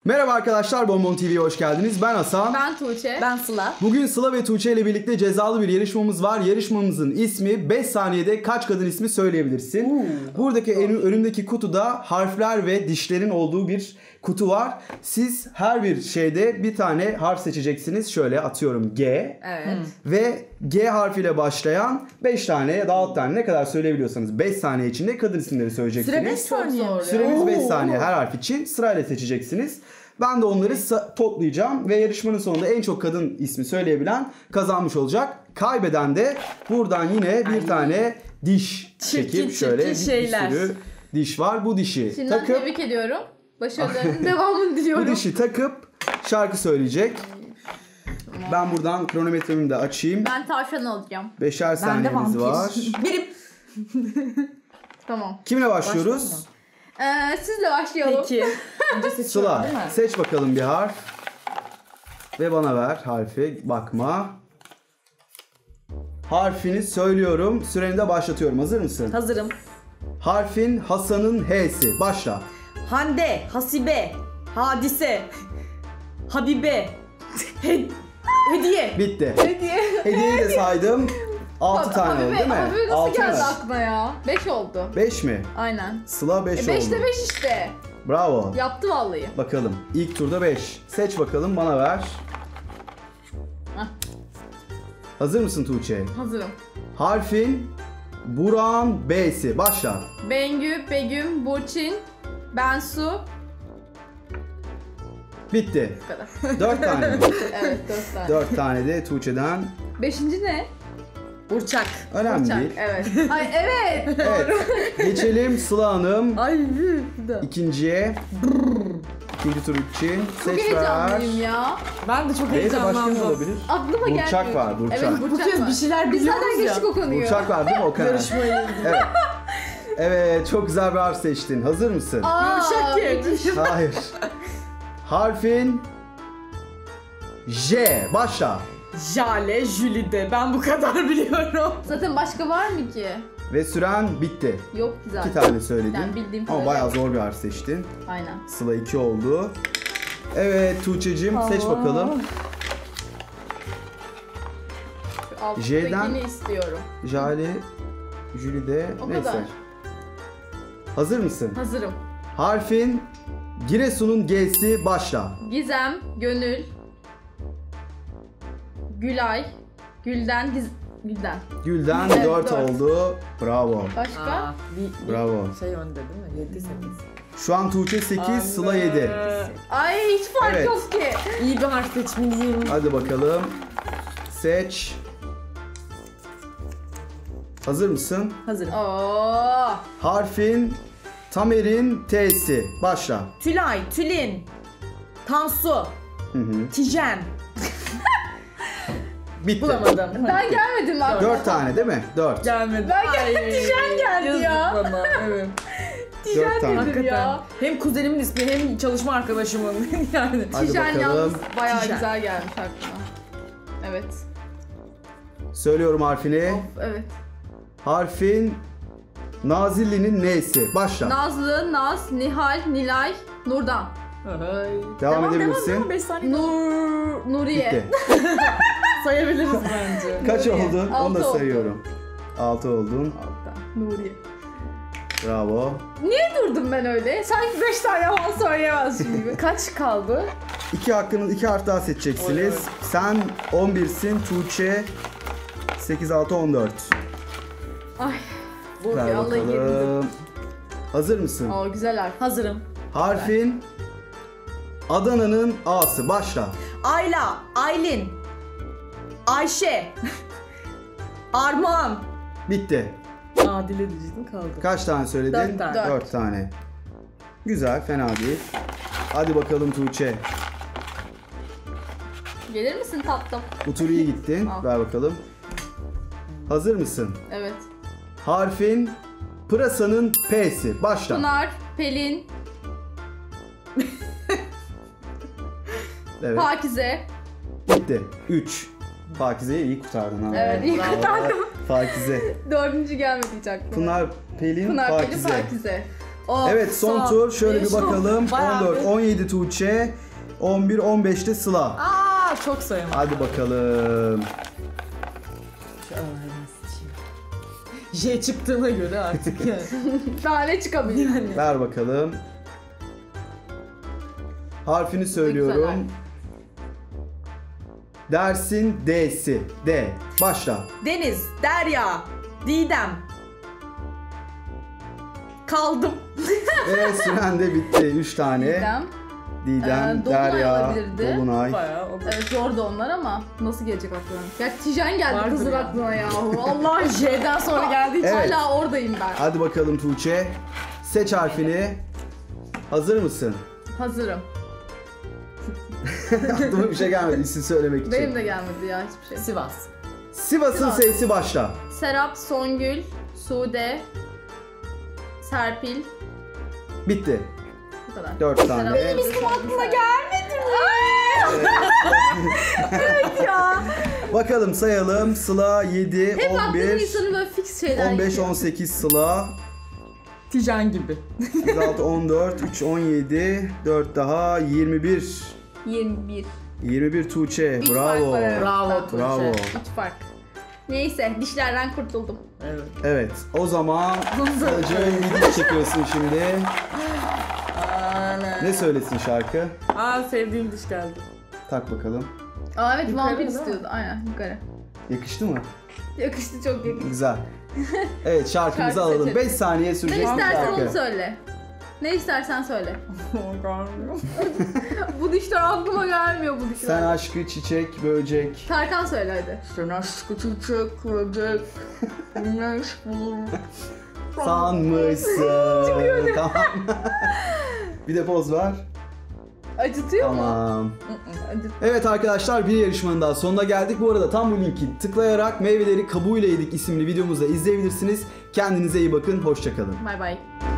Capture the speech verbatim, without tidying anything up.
Merhaba arkadaşlar, Bonbon T V'ye hoş geldiniz. Ben Hasan. Ben Tuğçe. Ben Sıla. Bugün Sıla ve Tuğçe ile birlikte cezalı bir yarışmamız var. Yarışmamızın ismi beş saniyede kaç kadın ismi söyleyebilirsin. Oo. Buradaki en, önümdeki kutuda harfler ve dişlerin olduğu bir kutu var. Siz her bir şeyde bir tane harf seçeceksiniz. Şöyle atıyorum G. Evet. Hmm. Ve G harfiyle başlayan beş tane ya da altı tane ne kadar söyleyebiliyorsanız beş saniye içinde kadın isimleri söyleyeceksiniz. Süre beş saniye. Çok zor ya. Süremiz beş Oo. saniye her harf için sırayla seçeceksiniz. Ben de onları sa- toplayacağım ve yarışmanın sonunda en çok kadın ismi söyleyebilen kazanmış olacak. Kaybeden de buradan yine bir Ay. tane diş Çirkin, çekip şöyle bir, çirkin bir şeyler. sürü diş var. Bu dişi Şimdiden takıp tebrik ediyorum. Başarılarının devamını bu diliyorum. dişi takıp şarkı söyleyecek. Ben buradan kronometremi de açayım. Ben tavşan alacağım. Beşer Ben de saniyemiz vampir. var. Birim. Tamam. Kimle başlıyoruz? Başlayalım mı? Ee, sizle başlayalım. Peki. Önce seçiyorum Sıla, değil mi? seç bakalım bir harf. Ve bana ver harfi. Bakma. Harfini söylüyorum. Süreni de başlatıyorum. Hazır mısın? Hazırım. Harfin Hasan'ın H'si. Başla. Hande, Hasibe, Hadise, Habibe, He- Hediye. Bitti. Hediye. Hediyeyi de saydım. altı tane oldu Habibe, değil mi? Habibe nasıl altı geldi mı? aklına ya? beş oldu. beş mi? Aynen. Sıla beş E oldu. beşte beş işte. Bravo. Yaptı vallahi. Bakalım. İlk turda beş. Seç bakalım, bana ver. Hah. Hazır mısın Tuğçe? Hazırım. Harfin Burak'ın B'si. Başla. Bengü, Begüm, Burçin, Bensu. Bitti. Bu kadar. Dört tane mi? Evet, dört tane. Dört tane de Tuğçe'den. Beşinci ne? Burçak. Önemli Uçak. değil. Evet. Ay evet. Evet. Geçelim Sıla Hanım. Ay bir de. İkinciye. İkinci tur için. Çok Seç ver. heyecanlıyım ya. Ben de çok B'de başka ne heyecanlandım. olabilir? Aklıma gelmiyor. Burçak var, Burçak. Evet, Bu Burçak kez var. bir şeyler Biz biliyoruz zaten ya. geçtik o konuyu. Burçak var değil mi Okan? Yarışmaya ilgili. Evet. Evet, çok güzel bir harf seçtin. Hazır mısın? Aa, Yumuşak ye. müthiş. Hayır. Harfin J. Başla. Jale, Jülide. Ben bu kadar biliyorum. Zaten başka var mı ki? Ve süren bitti. Yok ki zaten. İki tane söyledin. Yani bildiğim Ama kadarıyla. bayağı zor bir harf seçtin. Aynen. Sıla iki oldu. Evet Tuğçe'cim, seç Allah. bakalım. Şu J'den- alttakini istiyorum. Jale, Jülide, O neyse. kadar. Hazır mısın? Hazırım. Harfin Giresun'un G'si. Başla. Gizem, Gönül, Gülay, Gülden, Giz... Gülden. Gülden Evet, dört dört. oldu. Bravo. Başka? Aa, bir, bir Bravo. şey önde değil mi? yedi sekiz. Şu an Tuğçe sekiz, Sıla yedi. Ay hiç fark Evet. yok ki. İyi bir harf seçmeliyim. Hadi bakalım. Seç. Hazır mısın? Hazırım. Oo. Harfin Tamer'in T'si. Başla. Tülay, Tülin, Tansu, Hı hı. Tijen. Bitti. Bulamadım. Ben gelmedim aklıma. Dört tane değil mi? Dört. Gelmedi. Ben geldim, Ay, Tijen geldi yazık ya. bana. Evet. Dört tane. Hakikaten. Ya. Hem kuzenimin ismi hem çalışma arkadaşımın yani. Hadi Tijen bakalım. yalnız bayağı Tijen. güzel gelmiş aklıma. Evet. Söylüyorum harfini. Of evet. Harfin Nazilli'nin N'si. Başla. Nazlı, Naz, Nihal, Nilay, Nurdan. Ay. Devam edebilirsin. beş saniye Nur, Nuriye. Bitti. sayabiliriz bence. Kaç Nuriye. oldu? Onu Altı da oldu. sayıyorum. Altı oldun. Nuriye. Bravo. Niye durdum ben öyle? Sanki beş tane falan söyleyemezsin gibi. Kaç kaldı? İki hakkınız, iki harf daha seçeceksiniz. Oy, oy. Sen on birsin, Tuğçe sekiz, altı, on dört. Ay. Bu Ver vallahi girdim. bakalım. Hazır mısın? Aa güzel harf. Hazırım. Harfin Adana'nın A'sı. Başla. Ayla, Aylin, Ayşe, Armağan. Bitti. Adile diyecektim kaldı. Kaç tane söyledin? Dört tane. Dört. Dört tane. Güzel, fena değil. Hadi bakalım Tuğçe. Gelir misin tatlım? Bu tur iyi gittin. Al. Ver bakalım. Hazır mısın? Evet. Harfin Pırasa'nın P'si. Başla. Pınar, Pelin, Evet. Pakize. Bitti. üç. Pakize'yi iyi kurtardın ha. Evet, iyi Bravo. kurtardım. Pakize. Dördüncü gelmedi hiç aklıma. Pınar, Pelin, Pınar, Pelin, Pakize. Pakize. Oh, Evet son son, tur şöyle beş, bir bakalım. bayağı on dört, bir- on yedi Tuğçe, on bir, on beşte Sıla. Aa çok sayım. Hadi bakalım. J çıktığına göre artık yani. Daha ne çıkabilir? yani. Ver bakalım. Harfini söylüyorum. Dersin D'si. D. Başla. Deniz, Derya, Didem. Kaldım. Ve süren de bitti. üç tane. Didem. Didem, Ee, Dolunay Derya, olabilirdi. Dolunay. Bayağı o. Evet zor da onlar ama nasıl gelecek aklına? Ya Tijen geldi Vardır kızın ya. aklına yahu. Allah J'den sonra geldiği için Evet. hala oradayım ben. Hadi bakalım Tuğçe. Seç harfini. Hazır mısın? Hazırım. Aklıma bir şey gelmedi isim söylemek için. Benim de gelmedi ya hiçbir şey. Sivas. Sivas'ın Sivas. sesi başla. Serap, Songül, Sude, Serpil. Bitti. Bu kadar. Dört tane. Serap, Evet. Songül, aklıma Serpil. gelmedi mi? Ya. Bakalım sayalım. Sıla yedi, Hep on aklımda bir, insanın böyle fix şeyler on beş, geçiyor. on sekiz Sıla. Tijan gibi. otuz altı, on dört, üç, on yedi, dört daha yirmi bir. yirmi bir. yirmi bir Tuğçe. İlk Bravo. fark var aramızda. Bravo Tuğçe. Bravo. Hiç fark. Neyse dişlerden kurtuldum. Evet. Evet. O zaman Sıla'cığım video çekiyorsun şimdi. Aynen. Ne söylesin şarkı? Aa sevdiğim diş geldi. Tak bakalım. Aa evet Yukarı vampir değil mi? istiyordu. Aynen yukarı. Yakıştı mı? Yakıştı çok yakıştı. Güzel. Evet şarkımızı Şarkı alalım. seçelim. beş saniye Ne sürecek bir istersen şarkı. onu söyle. Ne istersen söyle. Gelmiyor. Bu dişler aklıma gelmiyor bu dişler. Sen aşkı, çiçek, böcek. Tarkan söyle hadi. Sen aşkı çiçek böcek. Güneş bulur. Sanmışsın. Tamam. Bir de poz ver. Acıtıyor mu? Tamam. Acıt. Evet arkadaşlar bir yarışmanın daha sonuna geldik. Bu arada tam bu linki tıklayarak Meyveleri Kabuğuyla Yedik isimli videomuzu da izleyebilirsiniz. Kendinize iyi bakın. Hoşça kalın. Bay bay.